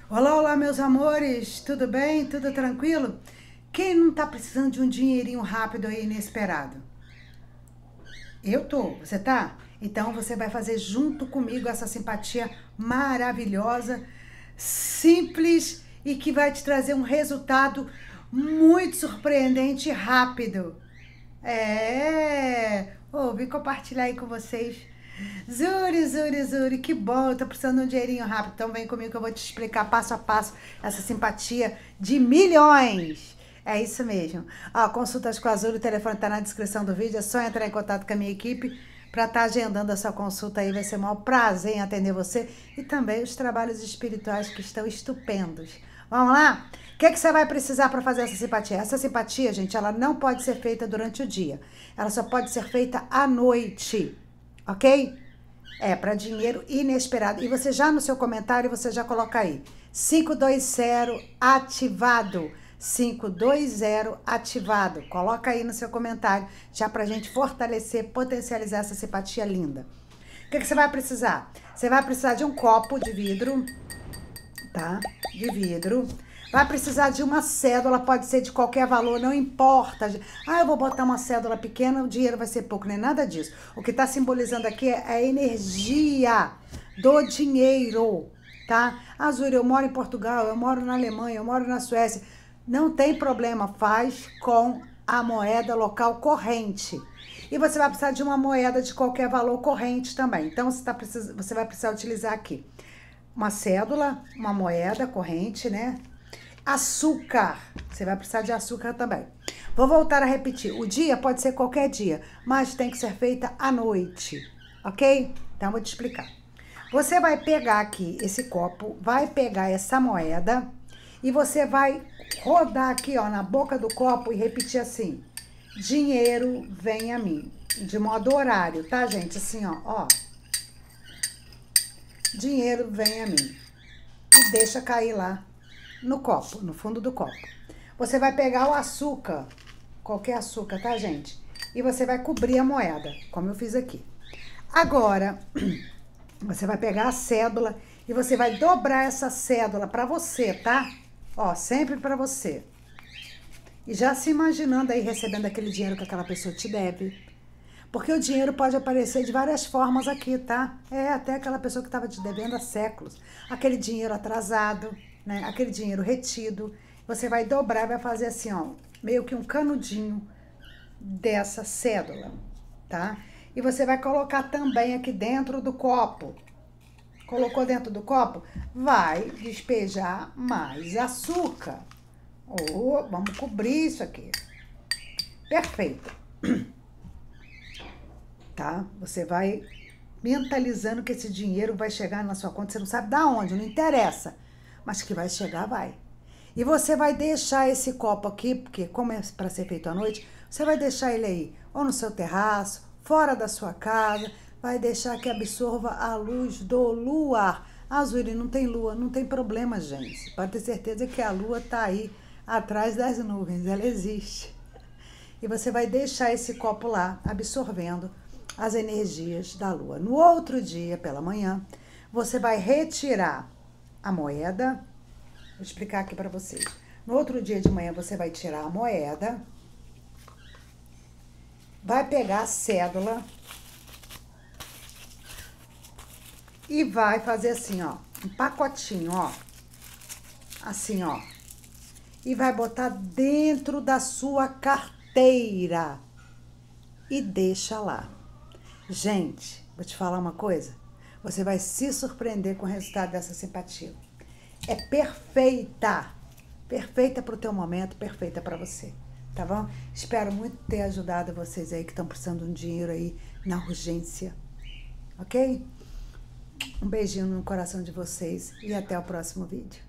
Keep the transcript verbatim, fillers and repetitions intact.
Olá, olá, meus amores, tudo bem? Tudo tranquilo? Quem não tá precisando de um dinheirinho rápido aí inesperado? Eu tô, você tá? Então você vai fazer junto comigo essa simpatia maravilhosa, simples e que vai te trazer um resultado muito surpreendente e rápido. É, oh, vim compartilhar aí com vocês. Zuri, Zuri, Zuri, que bom, eu tô precisando de um dinheirinho rápido, então vem comigo que eu vou te explicar passo a passo essa simpatia de milhões. É isso mesmo. Ó, consultas com a Zuri, o telefone tá na descrição do vídeo, é só entrar em contato com a minha equipe para estar tá agendando a sua consulta aí, vai ser um maior prazer em atender você e também os trabalhos espirituais que estão estupendos. Vamos lá? O que, que você vai precisar para fazer essa simpatia? Essa simpatia, gente, ela não pode ser feita durante o dia. Ela só pode ser feita à noite, ok? É, para dinheiro inesperado. E você já no seu comentário, você já coloca aí. cinco dois zero ativado. cinco dois zero ativado. Coloca aí no seu comentário, já pra gente fortalecer, potencializar essa simpatia linda. O que, que você vai precisar? Você vai precisar de um copo de vidro, tá? De vidro. Vai precisar de uma cédula, pode ser de qualquer valor, não importa. Ah, eu vou botar uma cédula pequena, o dinheiro vai ser pouco, nem nada disso. O que está simbolizando aqui é a energia do dinheiro, tá? Azul, eu moro em Portugal, eu moro na Alemanha, eu moro na Suécia. Não tem problema, faz com a moeda local corrente. E você vai precisar de uma moeda de qualquer valor corrente também. Então, você, tá precis... você vai precisar utilizar aqui uma cédula, uma moeda corrente, né? Açúcar, você vai precisar de açúcar também. Vou voltar a repetir, o dia pode ser qualquer dia, mas tem que ser feita à noite, ok? Então, vou te explicar. Você vai pegar aqui esse copo, vai pegar essa moeda e você vai rodar aqui, ó, na boca do copo e repetir assim: dinheiro vem a mim, de modo horário, tá, gente? Assim, ó, ó. Dinheiro vem a mim. E deixa cair lá no copo, no fundo do copo. Você vai pegar o açúcar, qualquer açúcar, tá, gente? E você vai cobrir a moeda, como eu fiz aqui. Agora, você vai pegar a cédula e você vai dobrar essa cédula pra você, tá? Ó, sempre pra você. E já se imaginando aí recebendo aquele dinheiro que aquela pessoa te deve. Porque o dinheiro pode aparecer de várias formas aqui, tá? É, até aquela pessoa que estava te devendo há séculos. Aquele dinheiro atrasado, né? Aquele dinheiro retido. Você vai dobrar, vai fazer assim, ó, meio que um canudinho dessa cédula, tá? E você vai colocar também aqui dentro do copo. Colocou dentro do copo? Vai despejar mais açúcar. Oh, vamos cobrir isso aqui. Perfeito. Tá? Você vai mentalizando que esse dinheiro vai chegar na sua conta, você não sabe da onde, não interessa, mas que vai chegar, vai. E você vai deixar esse copo aqui, porque como é para ser feito à noite, você vai deixar ele aí, ou no seu terraço, fora da sua casa, vai deixar que absorva a luz do luar. Azul, não tem lua, não tem problema, gente. Pode ter certeza que a lua tá aí atrás das nuvens, ela existe. E você vai deixar esse copo lá, absorvendo as energias da lua. No outro dia, pela manhã, você vai retirar a moeda. Vou explicar aqui para vocês. No outro dia de manhã, você vai tirar a moeda, vai pegar a cédula e vai fazer assim, ó, um pacotinho, ó, assim, ó, e vai botar dentro da sua carteira e deixa lá. Gente, vou te falar uma coisa, você vai se surpreender com o resultado dessa simpatia. É perfeita, perfeita para o teu momento, perfeita para você, tá bom? Espero muito ter ajudado vocês aí que estão precisando de um dinheiro aí na urgência, ok? Um beijinho no coração de vocês e até o próximo vídeo.